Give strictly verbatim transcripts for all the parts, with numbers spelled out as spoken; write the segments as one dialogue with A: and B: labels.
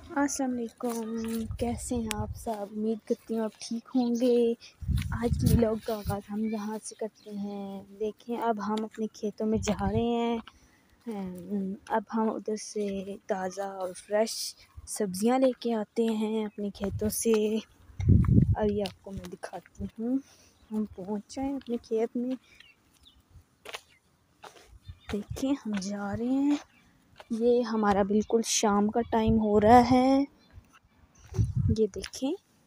A: अस्सलाम वालेकुम, कैसे हैं आप सब। उम्मीद करती हूँ आप ठीक होंगे। आज की व्लॉग का आगाज़ हम यहाँ से करते हैं। देखें, अब हम अपने खेतों में जा रहे हैं। अब हम उधर से ताज़ा और फ्रेश सब्जियाँ लेके आते हैं अपने खेतों से। अभी आपको मैं दिखाती हूँ। हम पहुँच जाए अपने खेत में। देखें, हम जा रहे हैं। ये हमारा बिल्कुल शाम का टाइम हो रहा है। ये देखें,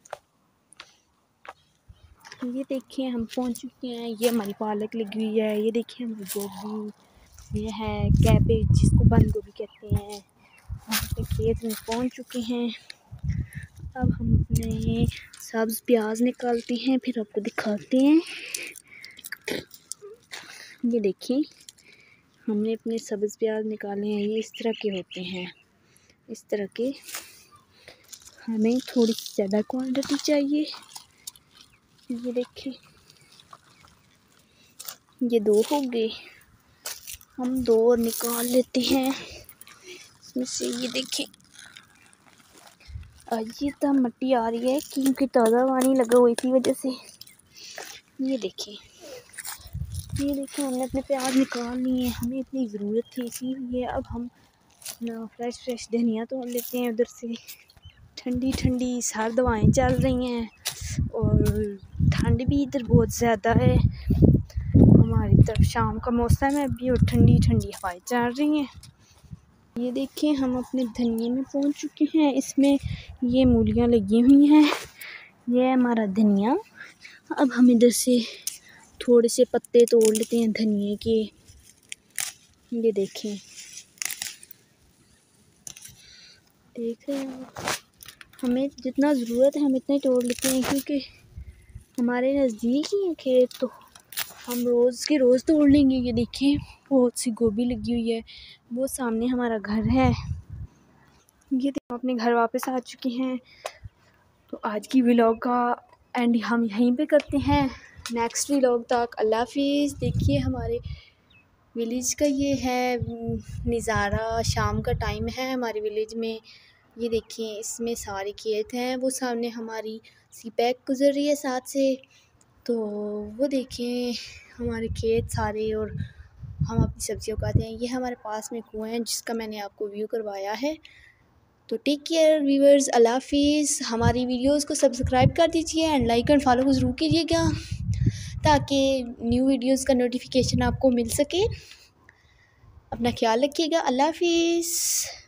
A: ये देखें हम पहुंच चुके हैं। ये हमारी पालक लगी हुई है। ये देखिए हमारी गोभी, ये है कैबेज जिसको बंद गोभी कहते हैं। हम अपने खेत में पहुंच चुके हैं। अब हम अपने सब्ज़ प्याज निकालते हैं, फिर आपको दिखाते हैं। ये देखिए, हमने अपने सब्ज़ प्याज निकाले हैं। ये इस तरह के होते हैं, इस तरह के। हमें थोड़ी ज़्यादा क्वांटिटी चाहिए। ये देखिए, ये दो हो गए। हम दो और निकाल लेते हैं इसमें से। ये देखिए, आज ये तो मिट्टी आ रही है क्योंकि ताज़ा पानी लगा हुआ इसी वजह से। ये देखिए, ये देखिए हमने अपने प्याज निकाल लिए। हमें इतनी ज़रूरत थी इसीलिए। अब हम ना फ्रेश फ्रेश धनिया तोड़ लेते हैं उधर से। ठंडी ठंडी सर्द हवाएं चल रही हैं और ठंड भी इधर बहुत ज़्यादा है। हमारी तरफ शाम का मौसम है अभी और ठंडी ठंडी हवाएं चल रही हैं। ये देखिए, हम अपने धनिए में पहुंच चुके हैं। इसमें ये मूलियां लगी हुई हैं। ये हमारा धनिया। अब हम इधर से थोड़े से पत्ते तोड़ लेते हैं धनिए के। ये देखें, देख रहे हैं, हमें जितना ज़रूरत है हम इतना ही तोड़ लेते हैं क्योंकि हमारे नज़दीक ही है खेत, तो हम रोज़ के रोज़ तोड़ लेंगे। ये देखें, बहुत सी गोभी लगी हुई है। वो सामने हमारा घर है। ये देखो, अपने घर वापस आ चुके हैं। तो आज की व्लॉग का एंड हम यहीं पे करते हैं। नेक्स्ट व्लॉग तक अल्लाह हाफिज़। देखिए, हमारे विलेज का ये है नज़ारा। शाम का टाइम है हमारे विलेज में। ये देखिए, इसमें सारे खेत हैं। वो सामने हमारी सी पैक गुजर रही है साथ से। तो वो देखें हमारे खेत सारे, और हम अपनी सब्जियां उगाते हैं। ये हमारे पास में कुआं है जिसका मैंने आपको व्यू करवाया है। तो टेक केयर व्यूअर्स, अल्लाह हाफिज़। हमारी वीडियोस को सब्सक्राइब कर दीजिए एंड लाइक एंड फॉलो को ज़रूर कीजिएगा ताकि न्यू वीडियोस का नोटिफिकेशन आपको मिल सके। अपना ख्याल रखिएगा। अल्लाह हाफिज़।